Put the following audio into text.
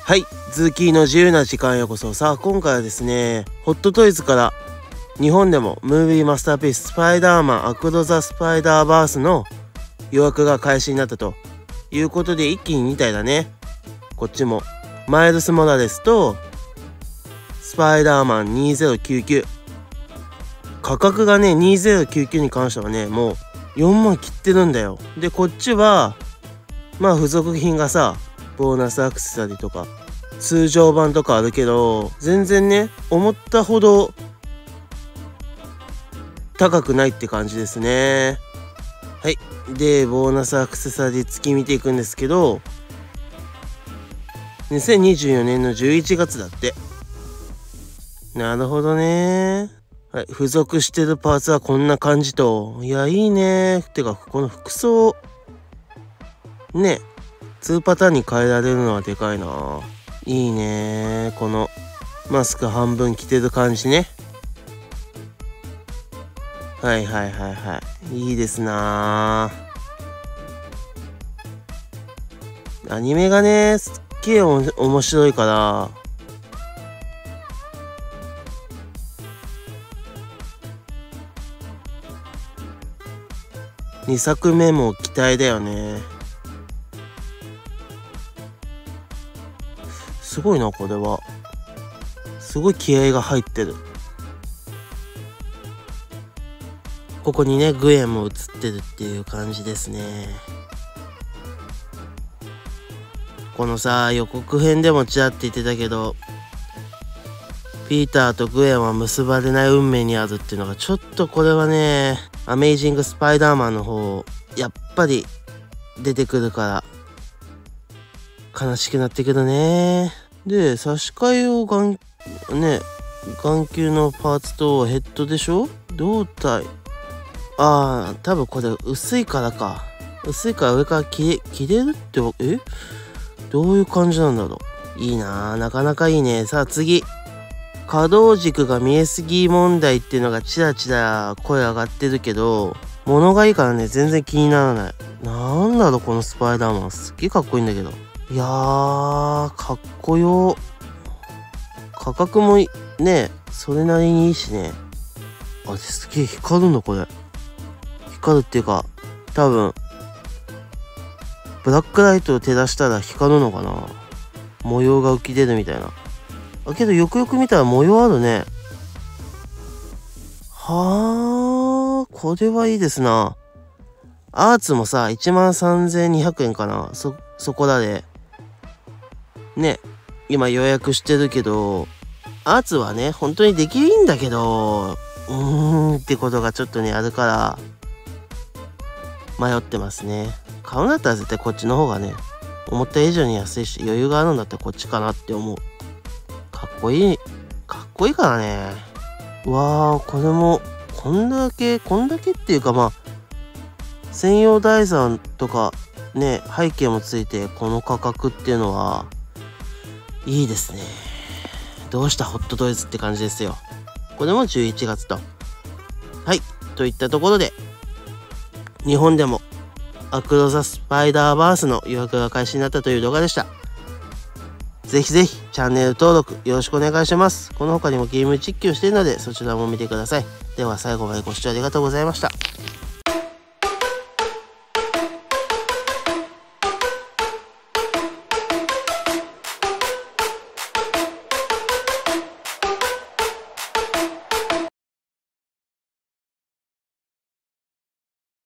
はい、ズーキーの自由な時間へようこそ。さあ、今回はですね、ホットトイズから日本でもムービーマスターピーススパイダーマンアクロザスパイダーバースの予約が開始になったということで、一気に2体だね。こっちもマイルス・モラレスとスパイダーマン2099、価格がね2099に関してはねもう4万切ってるんだよ。でこっちはまあ付属品がさ、ボーナスアクセサリーとか通常版とかあるけど、全然ね思ったほど高くないって感じですね。はい、でボーナスアクセサリー付き見ていくんですけど、2024年の11月だって。なるほどね。はい、付属してるパーツはこんな感じと。いやいいね。てかこの服装ね、2パターンに変えられるのはでかいな。いいね。このマスク半分着てる感じね。はいはいはいはい、いいですな。アニメがねすっげえ面白いから2作目も期待だよね。すごいな、これはすごい気合が入ってる。ここにねグエンも映ってるっていう感じですね。このさ予告編でもちらって言ってたけど、ピーターとグエンは結ばれない運命にあるっていうのがちょっとこれはね、アメイジングスパイダーマンの方やっぱり出てくるから悲しくなってくるね。で差し替え用眼球のパーツとヘッドでしょ、胴体。ああ多分これ薄いからか。薄いから上から切れるってどういう感じなんだろう。いいなあ、なかなかいいね。さあ次、可動軸が見えすぎ問題っていうのがちらちら声上がってるけど、物がいいからね全然気にならない。なんだろうこのスパイダーマン、すっげえかっこいいんだけど。いやーかっこよ。価格もねそれなりにいいしね。あれすげえ光るのこれ。光るっていうか多分ブラックライトを照らしたら光るのかな。模様が浮き出るみたいな。けどよくよく見たら模様あるね。はあ、これはいいですな。アーツもさ13,200円かな。そこらでね今予約してるけど、アーツはね本当にできるんだけどってことがちょっとねあるから迷ってますね。買うんだったら絶対こっちの方がね思った以上に安いし余裕があるんだったらこっちかなって思う。かっこいいからね。うわーこれもこんだけっていうか、まあ専用台座とかね背景もついてこの価格っていうのはいいですね。どうしたホットトイズって感じですよ。これも11月と。はいといったところで、日本でもアクロザスパイダーバースの予約が開始になったという動画でした。ぜひぜひチャンネル登録よろしくお願いします。この他にもゲーム実況しているのでそちらも見てください。では最後までご視聴ありがとうございました。